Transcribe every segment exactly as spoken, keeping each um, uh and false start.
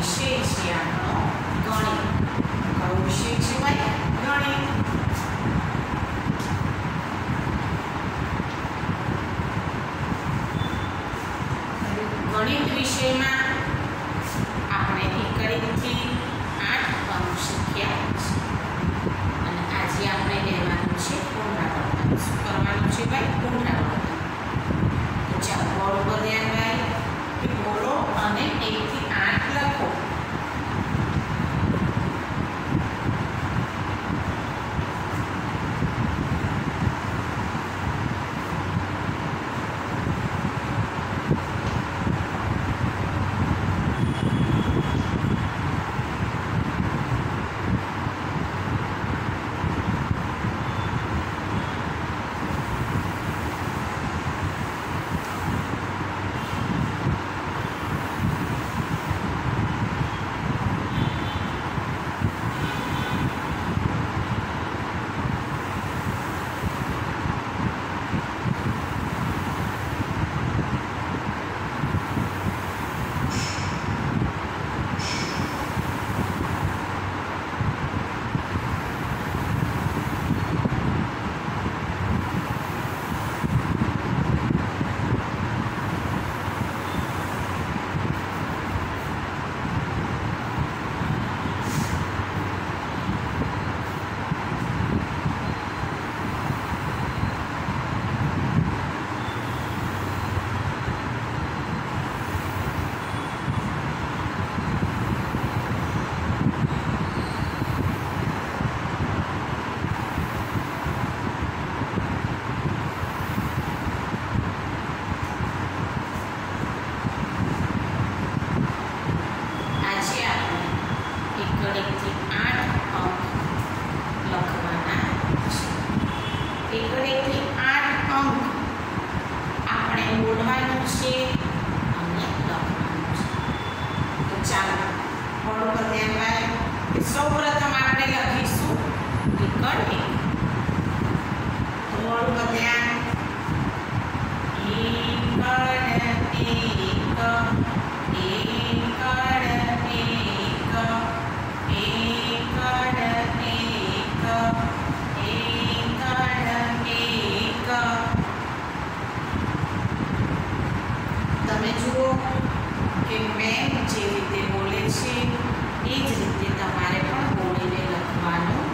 વિષય છે આપણો ગણિત. કયો વિષય છે ભાઈ? ગણિત. ગણિત વિષયમાં આપણે એકડેથી આઠ અંક શીખ્યા છે અને આજે આપણે લેવાનું છે પુનરાવર્તન. શું કરવાનું છે ભાઈ? પુનરાવર્તન. તો ચાલો બોર્ડ ઉપર ધ્યાન ભાઈ કે બોલો અને એક થી આઠ લખો. સૌપ્રથમ આપણે લખીશું એકડ એક. તો બોર્ડ ઉપર ધ્યાન. એકડ એક, એકડ એક, એકડ એક, એકડ એક. તમે જુઓ કે મેમ જે રીતે બોલે છે એ જ રીતે તમારે પણ બોલીને લખવાનું.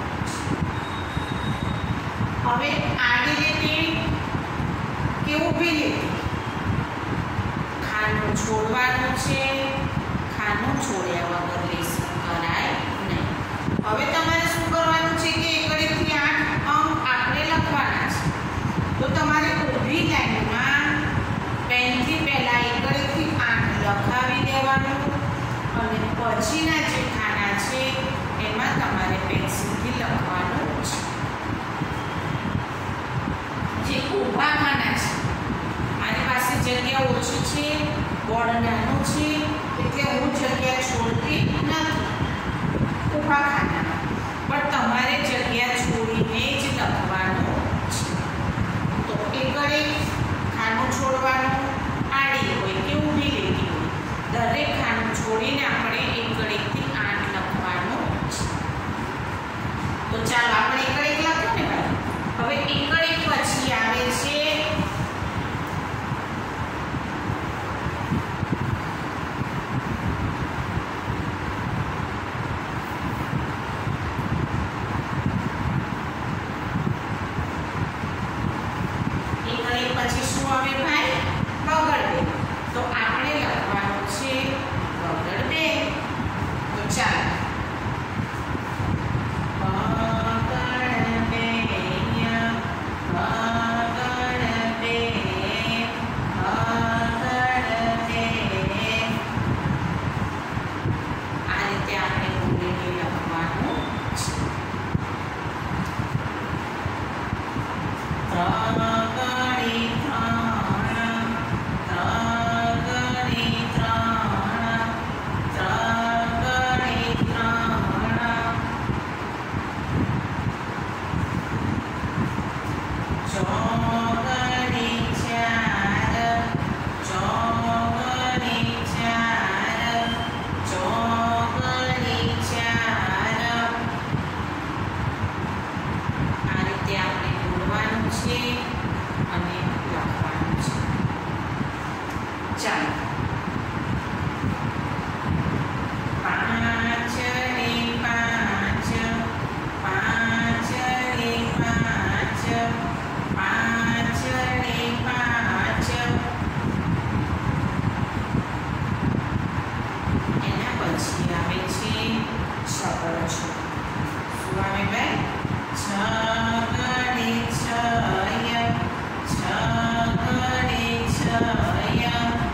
હવે આડી લીટી કે ઊભી લીટી ખાનું છોડવાનું છે. ખાનું છોડ્યા વગર લેસન કરાય નહીં. હવે તમારે શું કરવાનું છે કે એકડેથી આઠ અંક આપણે લખવાના છે. તો તમારે ઊભી લાઈનમાં પેનથી પહેલા એકડેથી આઠ લખાવી દેવાનું અને પછીના જે ખાના છે એમાં તમારે પેન્સિલથી લખવાનું છે. જે ઊભા ખાના છે, મારી પાસે જગ્યા ઓછી છે, બોર્ડ નાનું છે એટલે હું જગ્યા છોડતી નથી ઊભા ખાના, પણ તમારે જગ્યા છોડીને જ લખવાનું છે. તો એકડે ખાનું છોડવાનું, આડી હોય કે ઊભી લીટી હોય, દરેક ખાનું છોડીને આપણે એકડેથી આઠ લખવાનું છે. તો ચાલો આપણે એકડે લખ્યું ને ભાઈ. હવે એકડે પછી આવે છે એકડે પછી શું આવે ભાઈ? બગડ બે. તો આપણે લખવાનું છે બગડ બે. છો. શું આવે ભાઈ? છ ગણે છય, છ ગણે છય.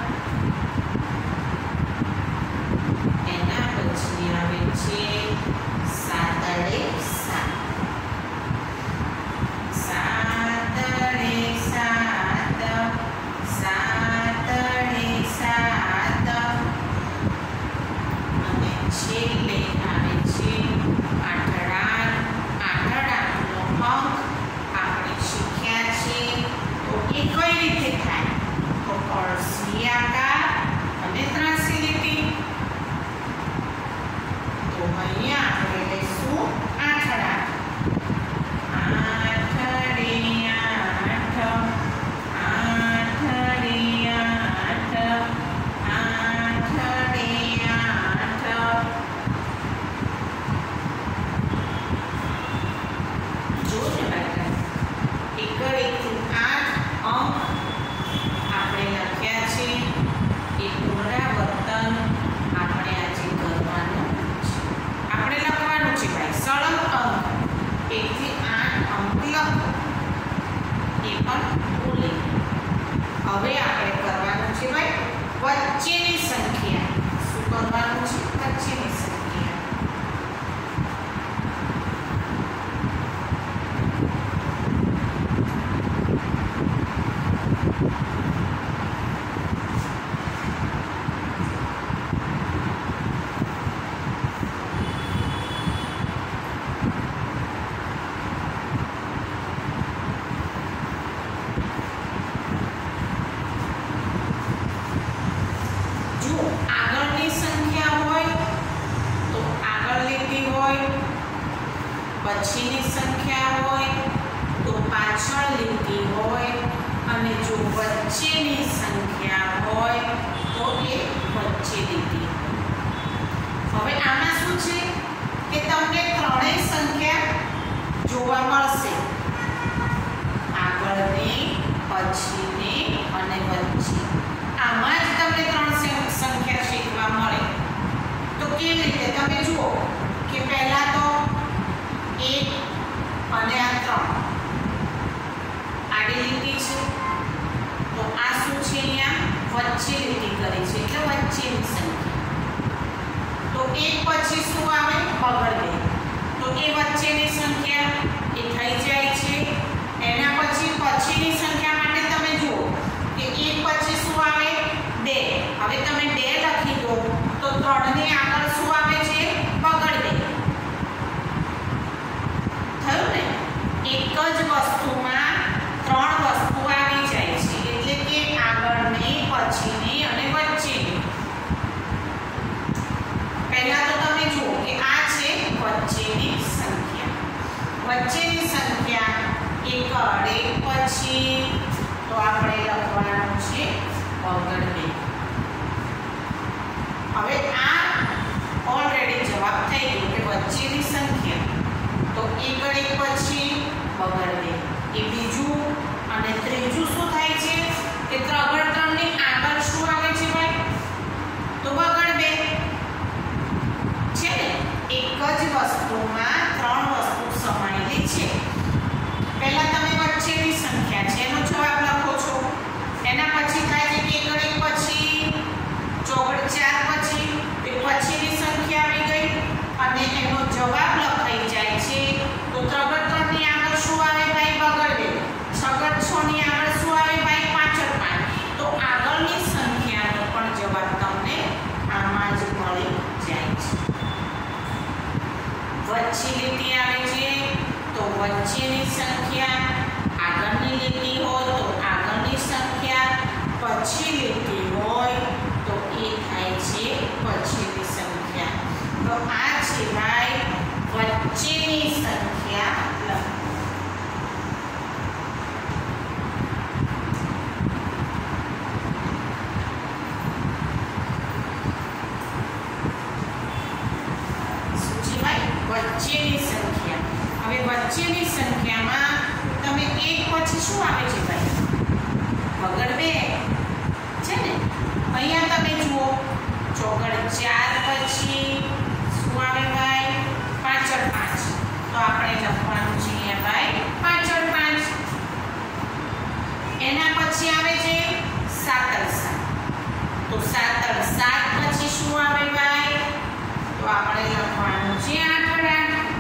એના પછી આવે છે સાતડે સાત, સાતડે સાત, સાતડે સાત. અને છેલ્લે આવે છે આઠડા. આઠડાનો અંક આપણે શીખ્યા છે. તો એ કઈ રીતે થાય? તો અળસી આકાર અને ત્રાંસી લીટી. તો અહીંયા આપણે લઈશું આઠડા. આઠડે આઠ, આઠડે આઠ, આઠડે આઠ. જોજો બેટા, એક એકથી આઠ અંક આપણે લખ્યા છે. એ પુનરાવર્તન આપણે આજે કરવાનું છે. આપણે લખવાનું છે ભાઈ સળંગ અંક એકથી આઠ અંક લખો, એ પણ બોલી. હવે આપણે કરવાનું છે ભાઈ વચ્ચેની સંખ્યા. શું કરવાનું છે? વચ્ચેની સંખ્યા. જો આગળની સંખ્યા હોય તો આગળ લીટી હોય, પછીની સંખ્યા હોય તો પાછળ લીટી હોય, અને જો વચ્ચેની સંખ્યા હોય તો એ વચ્ચે લીટી. હવે આમાં શું છે કે તમને ત્રણેય સંખ્યા જોવા મળશે. આગળની, પછીની અને વચ્ચે. આમાં જ તમને ત્રણ સંખ્યા શીખવા મળે. તો કેવી રીતે? તમે જુઓ કે પહેલા તો એક અને આ ત્રણ આડી લીટી છે. તો આ શું છે? અહીંયા વચ્ચે લીટી કરી છે એટલે વચ્ચેની સંખ્યા. તો એક પછી શું આવે? બગડ બે. તો એ વચ્ચેની સંખ્યા એ થઈ જાય છે. એના પછી પછીની સંખ્યા માટે તમે જુઓ કે એક પછી શું આવે? બે. હવે તમે બે લખી દો તો ત્રણ ની આગળ શું આવે છે? બગડ બે. થયું ને? એક જ વસ્તુમાં ત્રણ વસ્તુ આવી જાય છે, એટલે કે આગળની, પછીની અને વચ્ચેની. પહેલા તો તમે જુઓ કે આ છે વચ્ચેની સંખ્યા. વચ્ચેની સંખ્યા એક અડે પછી તો આપણે લખવાનું છે બગડ બે. હવે આ ઓલરેડી જવાબ થઈ ગયો કે વચ્ચેની સંખ્યા તો એક એક પછી બગડ બે. એ બીજું. અને ત્રીજું શું થાય છે કે ત્રણ ત્રણ ની આગળ શું આવે છે ભાઈ? તો બગડ બે છે ને. એક જ વસ્તુમાં ત્રણ વસ્તુ સમાયેલી છે. પહેલા તમે વચ્ચેની સંખ્યા છે એનો જવાબ લખો છો. એના પછી થાય છે કે એક એક પછી ચોગડ ચાર પછી પછીની સંખ્યા આવી ગઈ અને એનો જવાબ લખાઈ જાય છે. તો ત્રણ ત્રણ ની આગળ શું આવે ભાઈ? બગડ બે. છગડ છ ની આગળ શું આવે ભાઈ? પાછળ પાંચ. તો આગળની સંખ્યાનો પણ જવાબ તમને આમાં જ મળી જાય છે. વચ્ચે લીટી આવે છે તો વચ્ચેની સંખ્યા. આગળની લીટી હોય તો આગળની સંખ્યા. પછી લીટી હોય તો એ થાય છે પછીની સંખ્યા. તો આ છે ભાઈ વચ્ચેની સંખ્યા. વચ્ચેની સંખ્યા. હવે વચ્ચેની સંખ્યામાં તમે એક પછી શું આવે છે ભાઈ? બગડ બે છે ને. અહીંયા તમે જુઓ ચોગડ ચાર પછી શું આવે ભાઈ? પાંચ. આપણે લખવાનું છે આંકડા.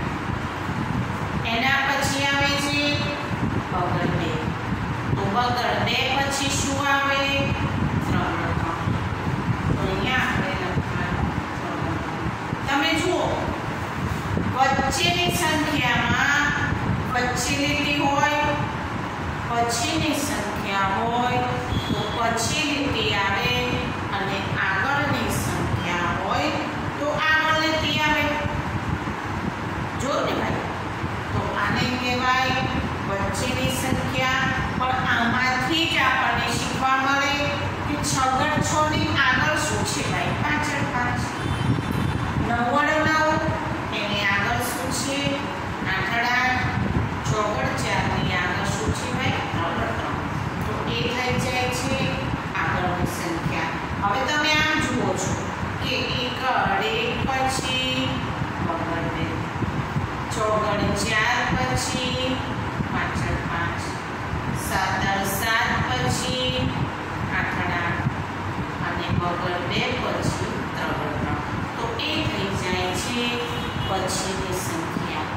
એના પછી આવે છે બગડ બે. તો બગડ બે પછી શું આવે? ત્રણ. તો અહીંયા આપણે લખવાનું ત્રણ. તમે જુઓ વચ્ચેની સંખ્યામાં વચ્ચે લીટી હોય, પછીની સંખ્યા હોય તો પછી લીટી આવે, અને આગળની સંખ્યા હોય તો આગળ લીટી આવે. જો ને ભાઈ, તો આને કહેવાય વચ્ચેની સંખ્યા. પણ આમાંથી જ આપણને શીખવા મળે કે છગડ છ ની આગળ શું છે ભાઈ? પાછળ પાંચ. નવ્વડ નવ એની આગળ શું છે? આઠડા. ચોગડ ચાર ની આગળ શું છે ભાઈ? ત્રણ. તો એ થઈ જાય છે આગળની સંખ્યા. હવે તમે આમ જુઓ છો કે એકડ એક પછી બગડ બે, ચોગડ ચાર પછી પાછળ પાંચ, સાતડ સાત પછી આઠડા, અને બગડ બે પછી ત્રણ. તો એ થઈ જાય છે પછીની સંખ્યા.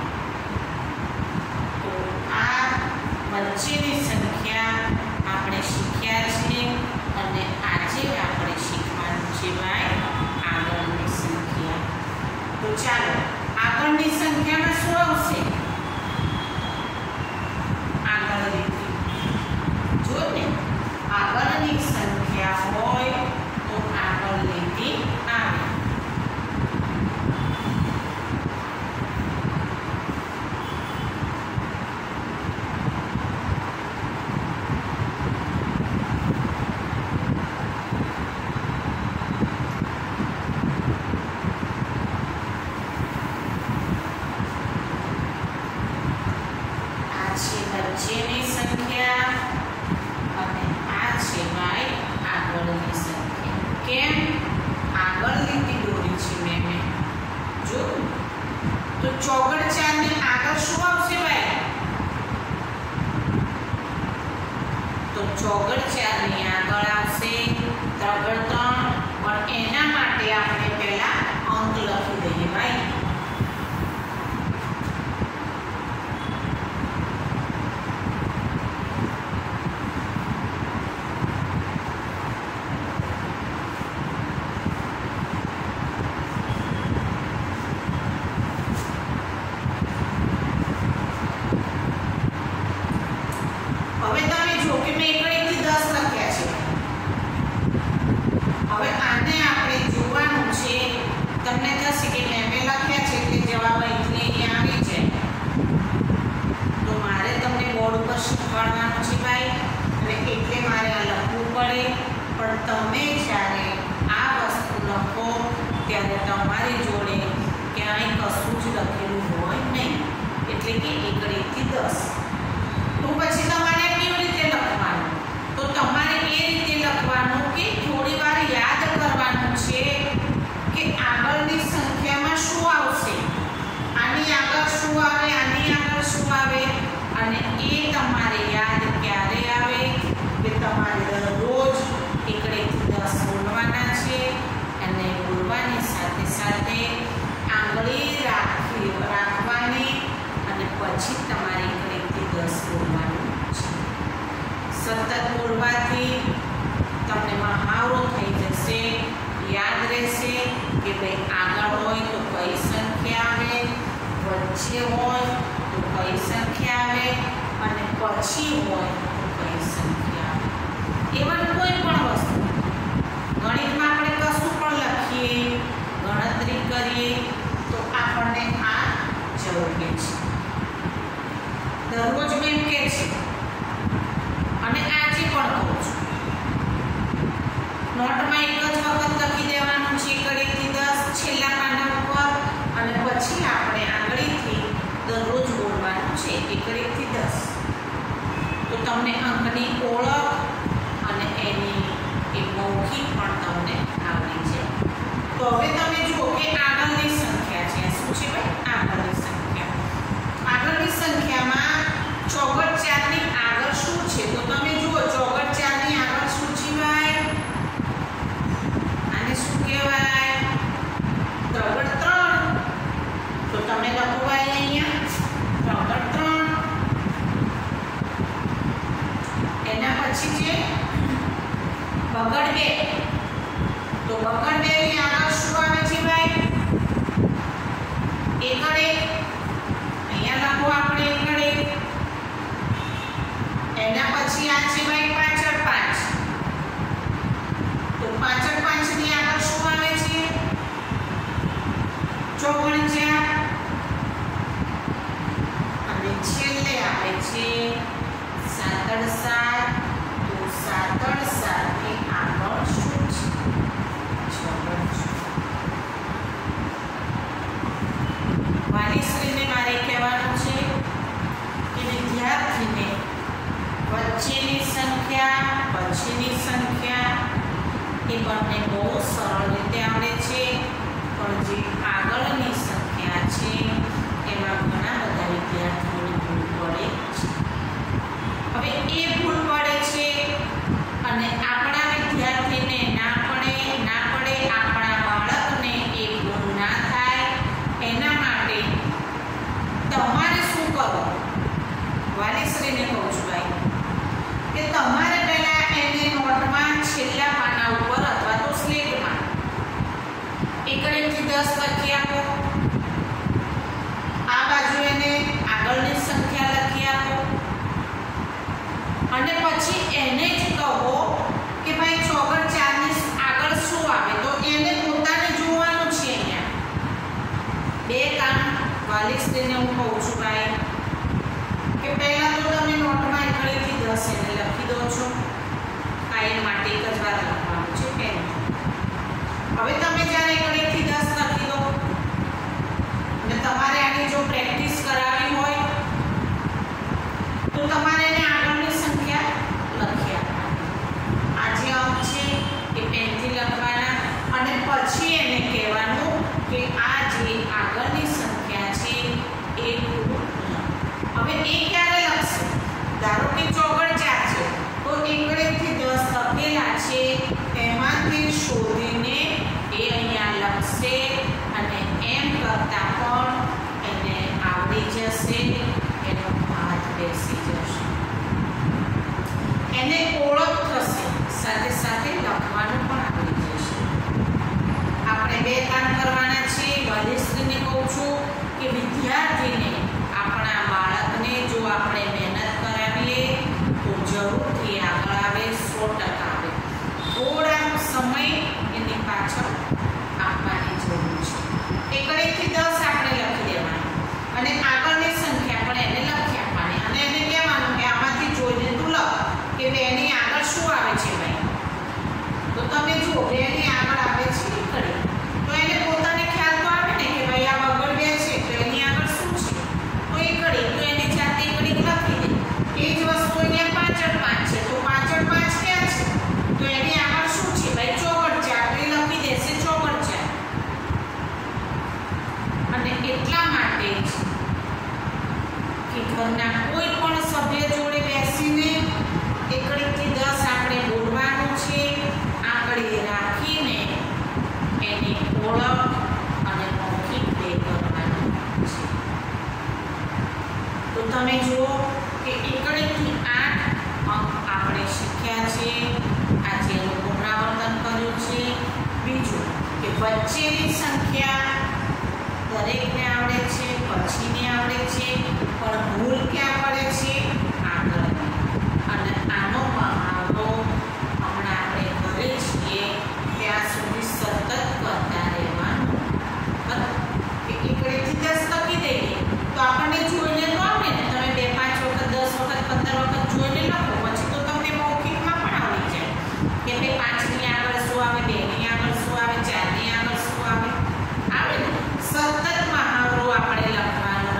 તો આ વચ્ચેની સંખ્યા આપણે શીખ્યા છે, અને આજે આપણે શીખવાનું છે ભાઈ આગળની સંખ્યા. તો ચાલો આગળની સંખ્યામાં શું આવશે? આગળ લીટી. જો ને આગળની સંખ્યા હોય તો આગળ લીટી આવે. વચ્ચેની સંખ્યા અને આ છે ભાઈ આગળની સંખ્યા. કેમ? આગળ લીટી દોરી છે મેં મેં જો. તો ચોગડ ચાર ની આગળ શું આવશે ભાઈ? તો ચોગડ ચાર ની આગળ આવશે ત્રણ ત્રણ. પણ એના માટે આપણે પહેલા અંક લખી દઈએ ભાઈ. હવે તમે જો કે મેં એકડ એક થી દસ લખ્યા છે. હવે આને આપણે જોવાનું છે. તમને થશે કે મેં મેં લખ્યા છે એટલે જવાબ અહીંથી અહીંયા આવી જાય. તો મારે તમને બોર્ડ ઉપર શીખવાડવાનું છે ભાઈ, અને એટલે મારે આ લખવું પડે. પણ તમે જ્યારે આ વસ્તુ લખો ત્યારે તમારી જોડે ક્યાંય કશું જ લખેલું હોય નહીં. એટલે કે એકડ એક થી દસ. તો પછી તમારે કેવી રીતે લખવાનું? તો તમારે એ રીતે લખવાનું કે થોડી વાર યાદ કરવાનું છે કે આગળની સંખ્યામાં શું આવશે, આની આગળ શું આવે, આની આગળ શું આવે. અને એ તમારે યાદ ક્યારે આવે કે તમારે દરરોજ એકડ એક થી દસ બોલવાના છે, અને બોલવાની સાથે સાથે આંગળી રાખી રાખવાની, અને પછી તમારે એકડ એક થી દસ બોલવાનું છે. સતત બોલવાથી તમને મહાવરો થઈ જશે. યાદ રહેશે કે ભાઈ આગળ હોય તો કઈ સંખ્યા આવે, વચ્ચે હોય તો કઈ સંખ્યા આવે, અને પછી હોય તો કઈ સંખ્યા આવે. એવા કોઈ પણ વસ્તુ ગણિતમાં આપણે કશું પણ લખીએ, ગણતરી કરીએ તો આપણને આ જરૂરી છે. દરરોજ મેં કે છે, અને આજે પણ કહું છું, નોટમાં એક જ વખત લખી દેવાનું છે એકડ એક થી દસ છેલ્લા પાના ઉપર, અને પછી આપણે આંગળીથી દરરોજ બોલવાનું છે એકડ એક થી દસ. તો તમને અંકની ઓળખ અને એની એક મૌખિક પણ તમને આવડી જાય. તો હવે તમે જુઓ કે આગળની સંખ્યા છે. શું છે ભાઈ? આગળની સંખ્યા. આગળની સંખ્યામાં ચોગડ ચાર ની એકડ એક, અહીંયા લખો આપણે એકડ એક, એના પછી આ છે ભાઈ પાછળ પાંચ, તો પાછળ પાંચ ની આગળ શું આવે છે? ચોગણ ચાર, અને છેલ્લે આવે છે સાતડ સાત, તો સાતડ સાત ની આગળ શું છે? ચોગણ ચાર. વાલીશ્રીને મારે કહેવાનું છે કે વિદ્યાર્થીને વચ્ચેની સંખ્યા, પછીની સંખ્યા એ બંને બહુ સરળ રીતે આવડે છે, પણ જે આગળની સંખ્યા છે એમાં ઘણા બધા વિદ્યાર્થીઓને ભૂલ પડે છે. હવે એ ભૂલ પડે છે અને આપણા વિદ્યાર્થીને ના પડે ના પડે આપણા બાળકને એ ભૂલ ના થાય એના માટે તમારે શું કરવું? વાલીશ્રીને કહું છું ભાઈ કે તમારે પહેલા એને નોટમાં છેલ્લા પાના ઉપર અથવા તો સ્લેટમાં એકડ થી દસ લખી આપો, આ બાજુ એને આગળની સંખ્યા લખી આપો, અને પછી એને જ કહો કે ભાઈ ચોગણ ચાર ની આગળ શું આવે, તો એને પોતાને જોવાનું છે. અહીંયા બે કામ વાલીશ્રીને હું કહું છું ભાઈ કે પહેલા તો તમે નોટમાં એકડ થી દસ એને લખી દો છો, કાયમ માટે એક જ વાર લખવાનું છે પેન. હવે તમે જ્યારે એકડ થી દસ લખી દો અને તમારે આની જો પ્રેક્ટિસ કરાવી હોય તો તમારે એને આગળની સંખ્યા લખી આપવાની. આ જે અંક છે એ પેનથી લખવાના અને પછી એને કહેવાનું કે આ જે આગળની સંખ્યા છે એ હવે એ ક્યારે લખશે? ધારો કે ચોગણ ચાર છે તો એકડ થી દસ લખેલા છે એમાંથી શોધીને એ અહીંયા લખશે અને એમ કરતા પણ એને આવડી જશે, એનો હાથ બેસી જશે, એને ઓળખ થશે, સાથે સાથે લખવાનું પણ આવડી જશે. આપણે બે કામ કરવાના છે. વાલીશ્રીને કહું છું કે વિદ્યાર્થીને આપણા બાળકને જો આપણે મહેનત કરાવીએ તો જરૂરથી આગળ આવે, સો ટકા આવે. થોડા સમય એની પાછળ આપવાની જરૂર છે. એકડ થી દસ આપણે લખી દેવાનું અને આગળની સંખ્યા પણ એને લખી આપવાની અને એને કહેવાનું કે આમાંથી જોઈને તું લખ કે બે ની આગળ શું આવે છે ભાઈ. તો તમે જુઓ બે ની આગળ આવે છે એકડ, તો એને પોતાને ખ્યાલ તો આવે ને કે ભાઈ આ બગડ બે છે તો એની આગળ શું છે, તો એકડ, તો એને જાતે એકડ લખી દે. એ જ વસ્તુ અહીંયા પાછળ પાંચ છે તો પાછળ પાંચ ક્યાં છે, તો એની આગળ શું છે ભાઈ? ચોગણ ચાર, તો એ લખી દેશે ચોગણ ચાર. અને એટલા માટે જ કે ઘરના કોઈ પણ સભ્ય જોડે બેસીને એકડ થી દસ આપણે બોલવાનું છે, આંગળી રાખીને એની ઓળખ અને મૌખિક બે કરવાનું છે. તો તમે જુઓ કે એકડ થી આઠ અંક આપણે શીખ્યા છે, આજે એનું પુનરાવર્તન કર્યું છે. બીજું કે વચ્ચેની સંખ્યા દરેકને આવડે છે, પછીની આવડે છે, પણ ભૂલ ક્યાં પડે છે? આગળની. અને આનો મહાવરો હમણાં આપણે ઘરે છીએ ત્યાં સુધી સતત કરતા રહેવાનું. કે એકડ થી દસ લખી દઈએ તો આપણને જોઈને તો આવડે ને, તમે બે પાંચ વખત દસ વખત પંદર વખત જોઈને લખો પછી તો તમને મૌખિકમાં પણ આવડી જાય કે ભાઈ પાંચ ની આગળ શું આવે, બે ની આગળ શું આવે, ચાર ની આગળ શું આવે, આવડે ને. સતત મહાવરો આપણે લખવાનો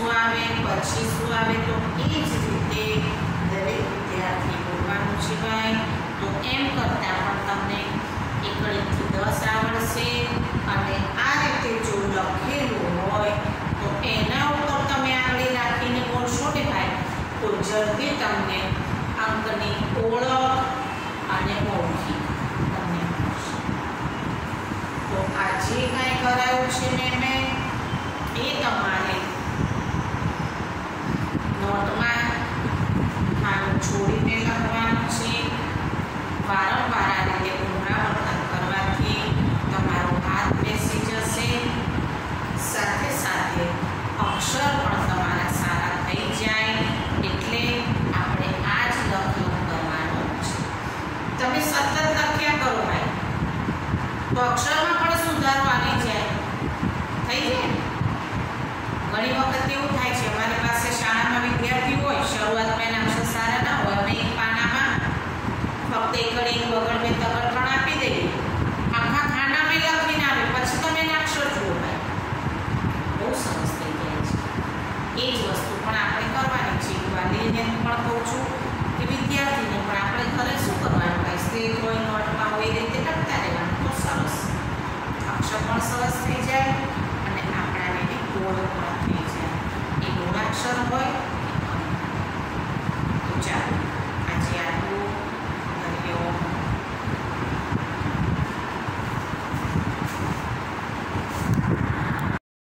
શું આવે, પછી શું આવે, તો એ જ રીતે દરેક વિદ્યાર્થી બોલવાનું છે ભાઈ. તો એમ કરતાં પણ તમને એકડીથી દસ આવડશે. અને આ રીતે જો લખેલું હોય તો એના ઉપર તમે આંગળી રાખીને બોલશો ને ભાઈ, તો જલ્દી તમને અંકની ઓળખ અને ઓળખી તમને મળશે. તો આજે કાંઈ કરાયું છે મેં